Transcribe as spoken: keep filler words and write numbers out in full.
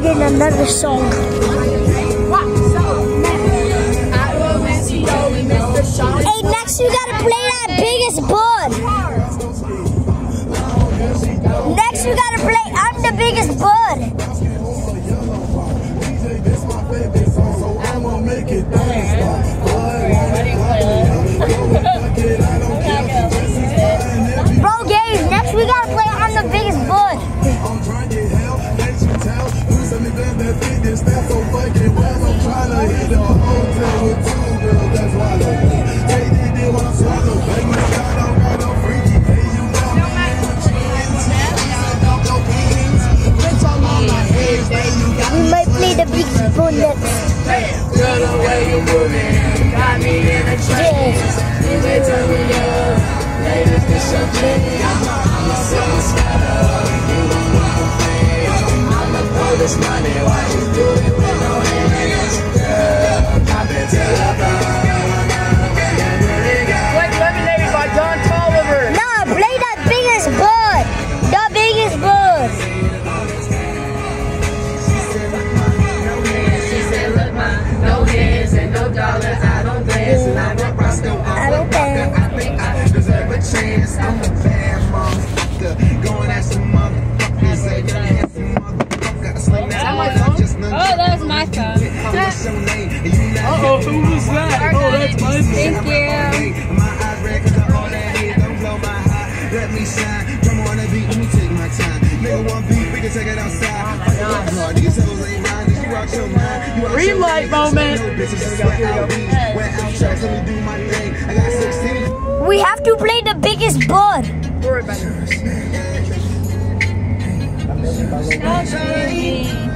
singing another song. Hey, next you gotta play that biggest bud. Next you gotta play I'm the biggest bud. Bro, Gabe, next we gotta play I'm the biggest bud. We might play the biggest bud next. This money, why you do it with no hands? Girl, I've been to the Blake Lemonade by Don Tolliver. Nah, play that biggest bud. The biggest bud. She said, look, ma, no hands and no dollars. I don't dance and I don't Roscoe. I don't dance. I think I deserve a chance. I'm a bad motherfucker. Going at some motherfuckers. Say, you're a handsome motherfucker. Oh, that's my phone. Uh-oh, who was that? Oh, that's my phone. Thank you. Let me shine. Drum on the beat, let me take my time. Nigga one beat, we can take it outside. These hoes ain't mine, you out your mind. Green light moment. We have to play the biggest bud. Okay.